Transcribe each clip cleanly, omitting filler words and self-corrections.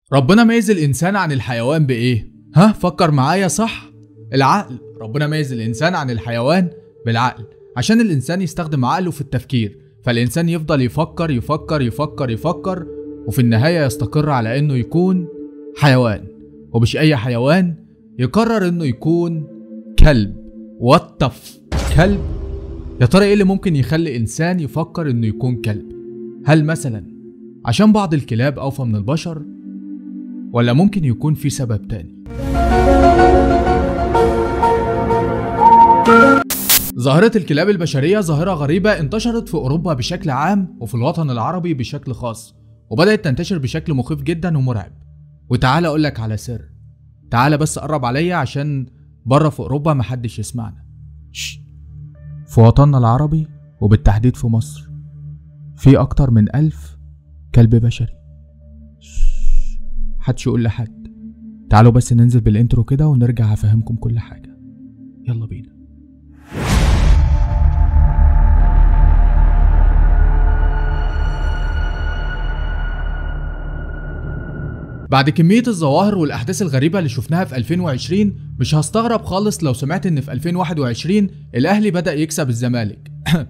ربنا ميز الإنسان عن الحيوان بإيه؟ ها فكر معايا صح؟ العقل. ربنا ميز الإنسان عن الحيوان بالعقل عشان الإنسان يستخدم عقله في التفكير، فالإنسان يفضل يفكر يفكر يفكر يفكر وفي النهاية يستقر على إنه يكون حيوان، ومش أي حيوان، يقرر إنه يكون كلب. واتف كلب؟ يا ترى إيه اللي ممكن يخلي إنسان يفكر إنه يكون كلب؟ هل مثلا عشان بعض الكلاب أوفى من البشر؟ ولا ممكن يكون في سبب تاني؟ ظاهرة الكلاب البشرية ظاهرة غريبة انتشرت في أوروبا بشكل عام وفي الوطن العربي بشكل خاص، وبدأت تنتشر بشكل مخيف جدا ومرعب. وتعالى أقولك على سر، تعالى بس قرب عليا عشان بره في أوروبا محدش يسمعنا. في وطننا العربي وبالتحديد في مصر في أكتر من 1000 كلب بشري. محدش يقول لحد. تعالوا بس ننزل بالانترو كده ونرجع افهمكم كل حاجة. يلا بينا. بعد كمية الظواهر والأحداث الغريبة اللي شفناها في 2020 مش هستغرب خالص لو سمعت إن في 2021 الأهلي بدأ يكسب الزمالك.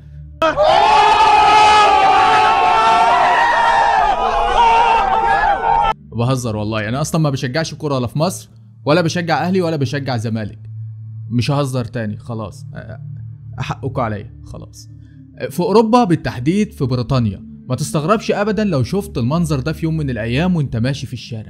بهزر والله، أنا أصلا ما بشجعش كورة لا في مصر، ولا بشجع أهلي ولا بشجع زمالك. مش ههزر تاني خلاص، حقكوا عليا خلاص. في أوروبا بالتحديد في بريطانيا ما تستغربش أبدا لو شفت المنظر ده في يوم من الأيام وانت ماشي في الشارع.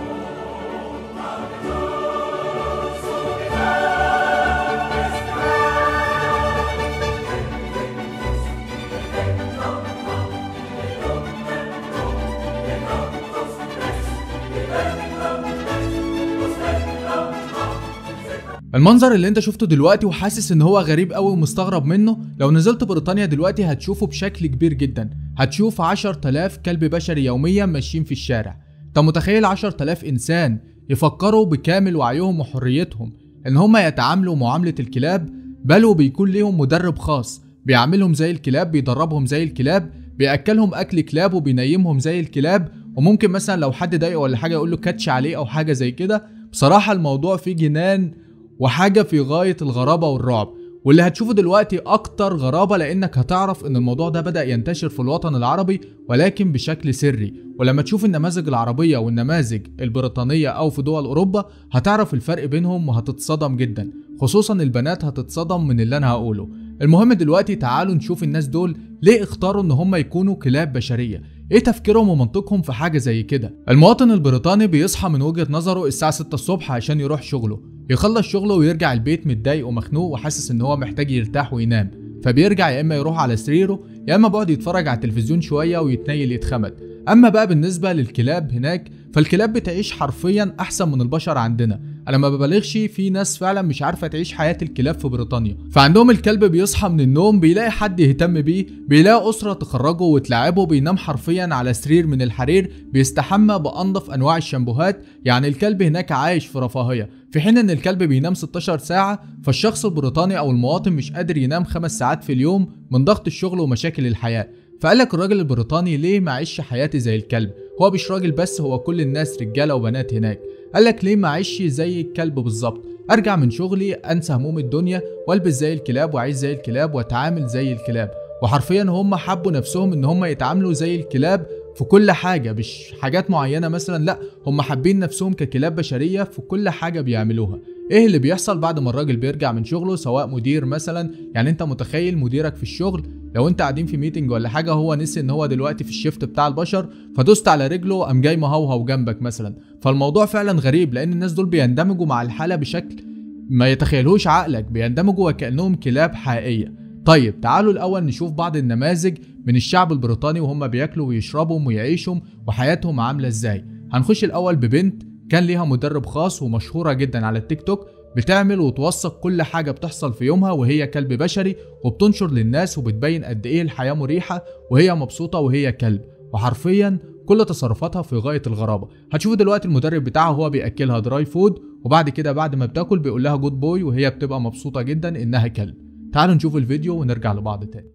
المنظر اللي انت شفته دلوقتي وحاسس ان هو غريب قوي ومستغرب منه، لو نزلت بريطانيا دلوقتي هتشوفه بشكل كبير جدا. هتشوف 10,000 كلب بشري يوميا ماشيين في الشارع. انت متخيل 10,000 انسان يفكروا بكامل وعيهم وحريتهم ان هم يتعاملوا معاملة الكلاب، بل وبيكون ليهم مدرب خاص بيعاملهم زي الكلاب، بيدربهم زي الكلاب، بيأكلهم اكل كلاب وبينيمهم زي الكلاب، وممكن مثلا لو حد ضايقه ولا حاجة يقول له كاتش عليه او حاجة زي كده. بصراحة الموضوع فيه جنان وحاجة في غاية الغرابة والرعب، واللي هتشوفه دلوقتي أكتر غرابة لأنك هتعرف إن الموضوع ده بدأ ينتشر في الوطن العربي ولكن بشكل سري. ولما تشوف النماذج العربية والنماذج البريطانية أو في دول أوروبا هتعرف الفرق بينهم وهتتصدم جدا، خصوصا البنات هتتصدم من اللي أنا هقوله. المهم دلوقتي تعالوا نشوف الناس دول ليه اختاروا إن هم يكونوا كلاب بشرية، ايه تفكيرهم ومنطقهم في حاجة زي كده. المواطن البريطاني بيصحى من وجهة نظره الساعة 6 الصبح عشان يروح شغله، يخلص شغله ويرجع البيت متضايق ومخنوق وحاسس ان هو محتاج يرتاح وينام، فبيرجع يا اما يروح على سريره يا اما بيقعد يتفرج على التلفزيون شوية ويتنيل يتخمد. اما بقى بالنسبة للكلاب هناك فالكلاب بتعيش حرفيا احسن من البشر عندنا. انا ما ببالغش، في ناس فعلا مش عارفة تعيش حياة الكلاب في بريطانيا. فعندهم الكلب بيصحى من النوم بيلاقي حد يهتم بيه، بيلاقي اسرة تخرجه وتلعبه، بينام حرفيا على سرير من الحرير، بيستحمى بانضف انواع الشامبوهات. يعني الكلب هناك عايش في رفاهية، في حين ان الكلب بينام 16 ساعة. فالشخص البريطاني او المواطن مش قادر ينام 5 ساعات في اليوم من ضغط الشغل ومشاكل الحياة. فقالك الراجل البريطاني ليه ما عيش حياتي زي الكلب؟ هو مش راجل بس، هو كل الناس رجالة وبنات هناك. قالك ليه ما عيش زي الكلب بالظبط؟ ارجع من شغلي انسى هموم الدنيا والبس زي الكلاب واعيش زي الكلاب واتعامل زي الكلاب. وحرفيا هم حبوا نفسهم ان هم يتعاملوا زي الكلاب في كل حاجة، مش حاجات معينة مثلا، لا هم حابين نفسهم ككلاب بشرية في كل حاجة بيعملوها. ايه اللي بيحصل بعد ما الراجل بيرجع من شغله؟ سواء مدير مثلا، يعني انت متخيل مديرك في الشغل لو انت قاعدين في ميتنج ولا حاجة هو نسي ان هو دلوقتي في الشيفت بتاع البشر فدوست على رجله قام جاي مهوهو جنبك مثلا. فالموضوع فعلا غريب لان الناس دول بيندمجوا مع الحالة بشكل ما يتخيلهوش عقلك، بيندمجوا وكأنهم كلاب حقيقية. طيب تعالوا الأول نشوف بعض النماذج من الشعب البريطاني وهم بياكلوا ويشربوا ويعيشوا وحياتهم عاملة ازاي. هنخش الأول ببنت كان ليها مدرب خاص ومشهورة جدا على التيك توك، بتعمل وتوثق كل حاجة بتحصل في يومها وهي كلب بشري، وبتنشر للناس وبتبين قد ايه الحياة مريحة وهي مبسوطة وهي كلب، وحرفيا كل تصرفاتها في غاية الغرابة. هتشوفوا دلوقتي المدرب بتاعها هو بيأكلها دراي فود، وبعد كده بعد ما بتاكل بيقول لها جود بوي وهي بتبقى مبسوطة جدا انها كلب. تعالوا نشوف الفيديو ونرجع لبعض تاني.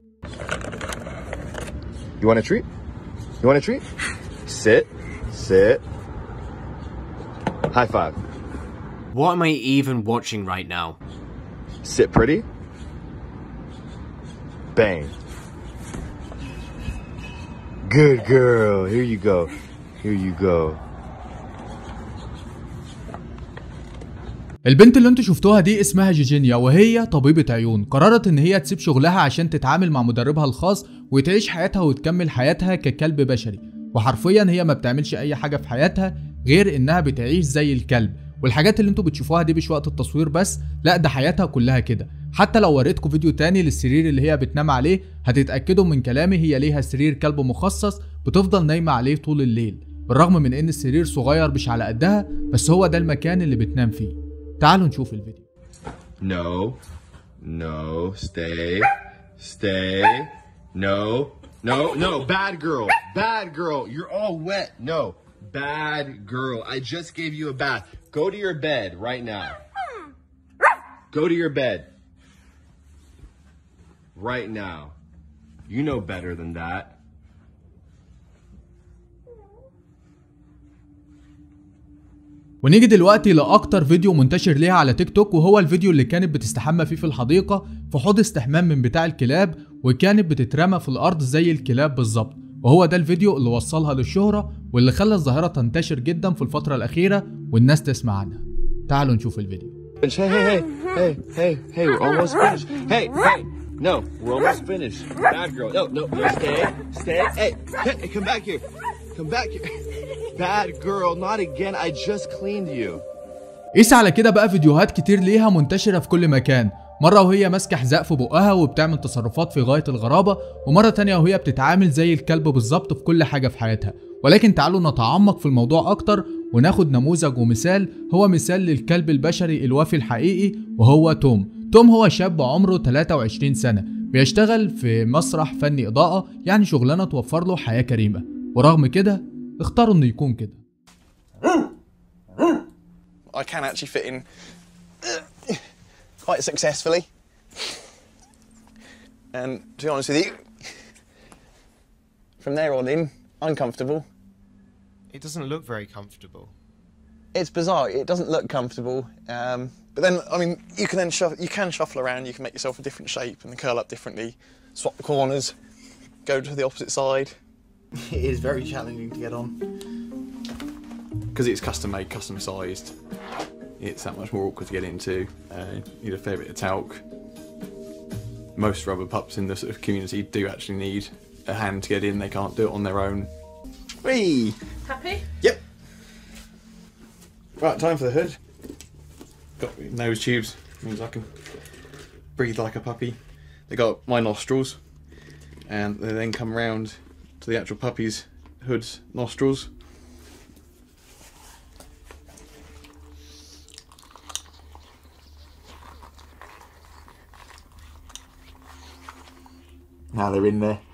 You want a treat? You want a treat? Sit. High five. What am I even watching right now? Sit pretty. Bang. Good girl. Here you go. Here you go. البنت اللي انتوا شفتوها دي اسمها جيجينيا، وهي طبيبة عيون. قررت ان هي تسيب شغلها عشان تتعامل مع مدربها الخاص وتعيش حياتها وتكمل حياتها ككلب بشري. وحرفيا هي ما بتعملش اي حاجة في حياتها غير انها بتعيش زي الكلب. والحاجات اللي انتوا بتشوفوها دي مش وقت التصوير بس، لا ده حياتها كلها كده. حتى لو وريتكم فيديو تاني للسرير اللي هي بتنام عليه هتتأكدوا من كلامي، هي ليها سرير كلب مخصص بتفضل نايمة عليه طول الليل. بالرغم من ان السرير صغير مش على قدها، بس هو ده المكان اللي بتنام فيه. تعالوا نشوف الفيديو. No. No. Stay. Stay. No. No. No. Bad girl. Bad girl. You're all wet. No. Bad girl. I just gave you a bath. Go to your bed right now. Go to your bed. Right now. You know better than that. ونيجي دلوقتي لاكتر فيديو منتشر ليها على تيك توك، وهو الفيديو اللي كانت بتستحمى فيه في الحديقة في حوض استحمام من بتاع الكلاب، وكانت بتترمى في الارض زي الكلاب بالظبط. وهو ده الفيديو اللي وصلها للشهرة واللي خلى الظاهرة تنتشر جدا في الفترة الأخيرة والناس تسمع عنها. تعالوا نشوف الفيديو. Hey, we're almost finished. Hey, no, we're almost finished. Bad girl. No, stay. Hey, come back here. Bad girl, not again. I just cleaned you. قيس على كده بقى فيديوهات كتير ليها منتشرة في كل مكان، مرة وهي ماسكة حذاء في بقها وبتعمل تصرفات في غاية الغرابة، ومرة تانية وهي بتتعامل زي الكلب بالظبط في كل حاجة في حياتها. ولكن تعالوا نتعمق في الموضوع أكتر وناخد نموذج ومثال، هو مثال للكلب البشري الوفي الحقيقي، وهو توم. توم هو شاب عمره 23 سنة، بيشتغل في مسرح فني إضاءة، يعني شغلانة توفر له حياة كريمة. ورغم كده اختاروا إنه يكون كده. I can actually fit in quite successfully, and to be honest with you, from there on in, uncomfortable. It doesn't look very comfortable. It's bizarre. It doesn't look comfortable, but then I mean, you can shuffle around. You can make yourself a different shape and curl up differently, swap the corners, go to the opposite side. It is very challenging to get on because it's custom made, custom sized. It's that much more awkward to get into. You need a fair bit of talc. Most rubber pups in the sort of community do actually need a hand to get in. They can't do it on their own. Whee! Happy? Yep. Right, time for the hood. Got nose tubes, means I can breathe like a puppy. They got my nostrils, and they then come round to the actual puppy's hood's nostrils. Now they're in there.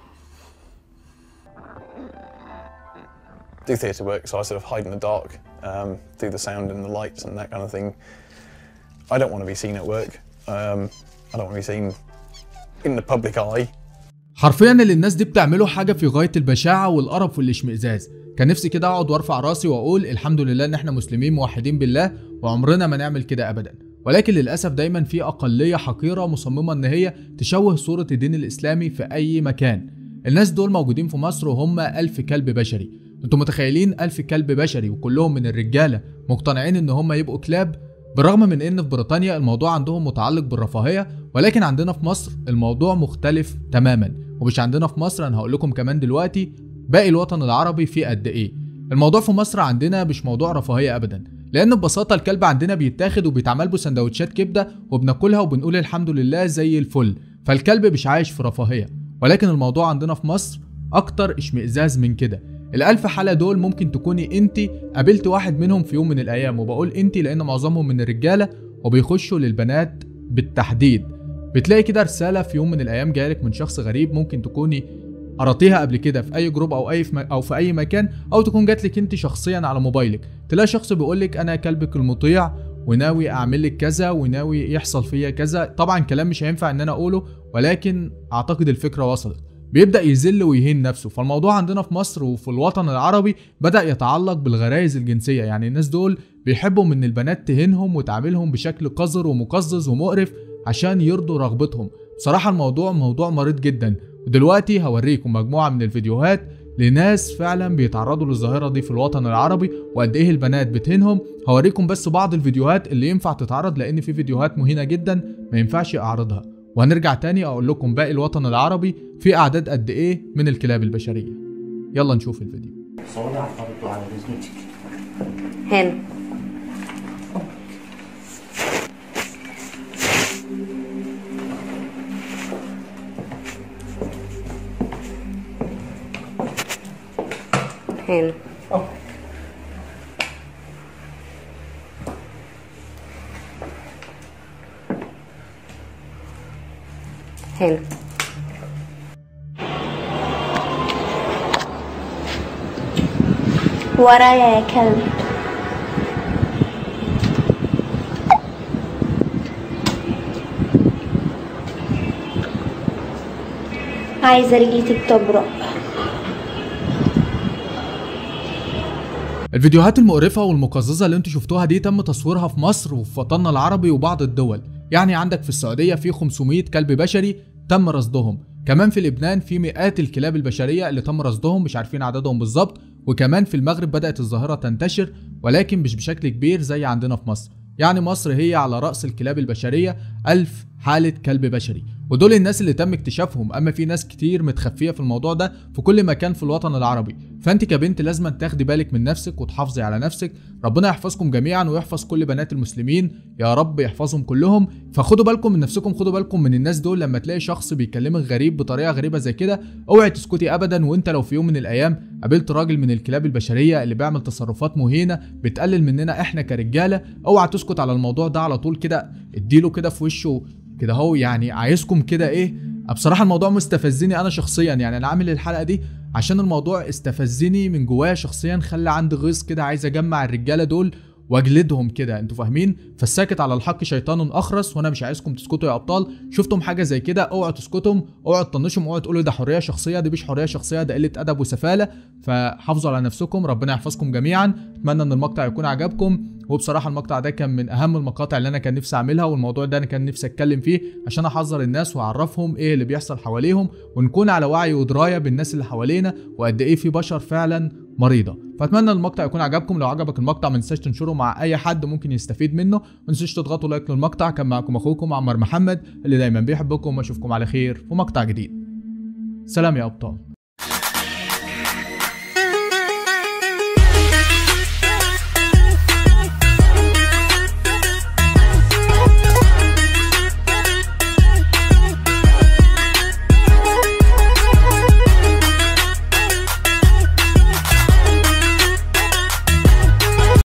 Do theatre work, so I sort of hide in the dark, do the sound and the lights and that kind of thing. I don't want to be seen at work. I don't want to be seen in the public eye. حرفيا اللي الناس دي بتعمله حاجة في غاية البشاعة والقرف والاشمئزاز. كان نفسي كده اقعد وارفع راسي واقول الحمد لله ان احنا مسلمين موحدين بالله وعمرنا ما نعمل كده ابدا. ولكن للأسف دايما في أقلية حقيرة مصممة إن هي تشوه صورة الدين الإسلامي في أي مكان. الناس دول موجودين في مصر وهم 1000 كلب بشري. انتوا متخيلين 1000 كلب بشري وكلهم من الرجالة مقتنعين إن هم يبقوا كلاب؟ بالرغم من إن في بريطانيا الموضوع عندهم متعلق بالرفاهية، ولكن عندنا في مصر الموضوع مختلف تماما. ومش عندنا في مصر، أنا هقول لكم كمان دلوقتي باقي الوطن العربي فيه قد إيه. الموضوع في مصر عندنا مش موضوع رفاهية أبدا، لأن ببساطة الكلب عندنا بيتاخد وبيتعمل له سندوتشات كبدة وبناكلها وبنقول الحمد لله زي الفل. فالكلب مش عايش في رفاهية. ولكن الموضوع عندنا في مصر أكتر اشمئزاز من كده. ال1000 حالة دول ممكن تكوني انت قابلت واحد منهم في يوم من الأيام، وبقول انت لأن معظمهم من الرجالة وبيخشوا للبنات بالتحديد. بتلاقي كده رسالة في يوم من الأيام جايلك من شخص غريب، ممكن تكوني قرأتيها قبل كده في أي جروب أو في أي مكان، أو تكون جاتلك انت شخصيا على موبايلك. تلاقي شخص بيقولك أنا كلبك المطيع وناوي أعمل لك كذا وناوي يحصل فيا كذا. طبعا كلام مش هينفع إن أنا أقوله، ولكن أعتقد الفكرة وصلت. بيبدأ يذل ويهين نفسه. فالموضوع عندنا في مصر وفي الوطن العربي بدأ يتعلق بالغرائز الجنسية، يعني الناس دول بيحبوا ان البنات تهينهم وتعاملهم بشكل قذر ومقزز ومقرف عشان يرضوا رغبتهم. بصراحة الموضوع موضوع مريض جدا، ودلوقتي هوريكم مجموعة من الفيديوهات لناس فعلا بيتعرضوا للظاهرة دي في الوطن العربي وقد ايه البنات بتهينهم. هوريكم بس بعض الفيديوهات اللي ينفع تتعرض، لان في فيديوهات مهينة جدا ما ينفعش اعرضها، وهنرجع تاني اقول لكم باقي الوطن العربي في اعداد قد ايه من الكلاب البشرية. يلا نشوف الفيديو. صوابع برضو على رزمتك هنا هنا هنا ورايا يا كلب. عايزة رجلي تبرق. الفيديوهات المقرفة والمقززة اللي انتوا شفتوها دي تم تصويرها في مصر وفي وطننا العربي وبعض الدول. يعني عندك في السعودية في 500 كلب بشري تم رصدهم، كمان في لبنان في مئات الكلاب البشرية اللي تم رصدهم مش عارفين عددهم بالظبط، وكمان في المغرب بدأت الظاهرة تنتشر ولكن مش بشكل كبير زي عندنا في مصر. يعني مصر هي على رأس الكلاب البشرية 1000 حالة كلب بشري، ودول الناس اللي تم اكتشافهم. اما في ناس كتير متخفية في الموضوع ده في كل مكان في الوطن العربي. فانت كبنت لازم تاخدي بالك من نفسك وتحافظي على نفسك. ربنا يحفظكم جميعا ويحفظ كل بنات المسلمين، يا رب يحفظهم كلهم. فخدوا بالكم من نفسكم، خدوا بالكم من الناس دول. لما تلاقي شخص بيكلمك غريب بطريقة غريبة زي كده اوعي تسكتي ابدا. وانت لو في يوم من الايام قابلت راجل من الكلاب البشرية اللي بيعمل تصرفات مهينة بتقلل مننا احنا كرجالة، اوعى تسكت على الموضوع ده على طول كده، اديله كده في وشه كده هو. يعني عايزكم كده ايه، بصراحة الموضوع مستفزني انا شخصيا. يعني انا عامل الحلقة دي عشان الموضوع استفزني من جوايا شخصيا، خلى عندي غيظ كده عايز اجمع الرجالة دول واجلدهم كده، انتوا فاهمين؟ فالساكت على الحق شيطان اخرس، وانا مش عايزكم تسكتوا يا ابطال. شفتم حاجه زي كده اوعوا تسكتوا، اوعوا تطنشوا، اوعوا تقولوا ده حريه شخصيه. دي مش حريه شخصيه، ده قله ادب وسفاله. فحافظوا على نفسكم، ربنا يحفظكم جميعا. اتمنى ان المقطع يكون عجبكم. وبصراحه المقطع ده كان من اهم المقاطع اللي انا كان نفسي اعملها، والموضوع ده انا كان نفسي اتكلم فيه عشان احذر الناس واعرفهم ايه اللي بيحصل حواليهم، ونكون على وعي ودرايه بالناس اللي حوالينا وقد ايه في بشر فعلا مريضه. فاتمنى المقطع يكون عجبكم. لو عجبك المقطع ما تنساش تنشره مع اي حد ممكن يستفيد منه، ما تنسوش تضغطوا لايك للمقطع. كان معكم اخوكم عمر محمد اللي دايما بيحبكم، واشوفكم على خير في مقطع جديد. سلام يا ابطال.